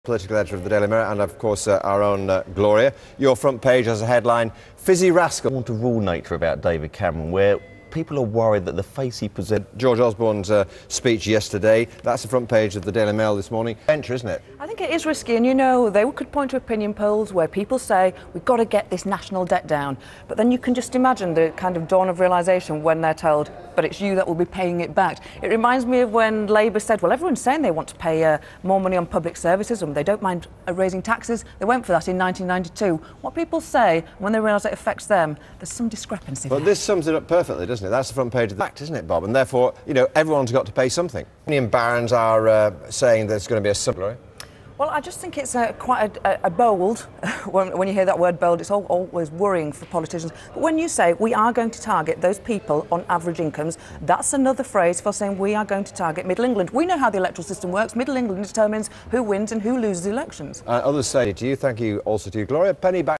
Political editor of the Daily Mirror and, of course, our own Gloria. Your front page has a headline, Fizzy Rascal. I want to rule nature about David Cameron, where people are worried that the face he presents... George Osborne's speech yesterday, that's the front page of the Daily Mail this morning. Venture, isn't it? I think it is risky, and you know, they could point to opinion polls where people say, we've got to get this national debt down. But then you can just imagine the kind of dawn of realisation when they're told, but it's you that will be paying it back. It reminds me of when Labour said, well, everyone's saying they want to pay more money on public services and they don't mind raising taxes. They went for that in 1992. What people say, when they realise it affects them, there's some discrepancy there. Well, this sums it up perfectly, doesn't it? That's the front page of the fact, isn't it, Bob? And therefore, you know, everyone's got to pay something. Union barons are saying there's going to be a similar... Well, I just think it's quite a bold, when you hear that word bold, it's always worrying for politicians. But when you say we are going to target those people on average incomes, that's another phrase for saying we are going to target Middle England. We know how the electoral system works. Middle England determines who wins and who loses elections. Others say to you, thank you also to you, Gloria. Penny back.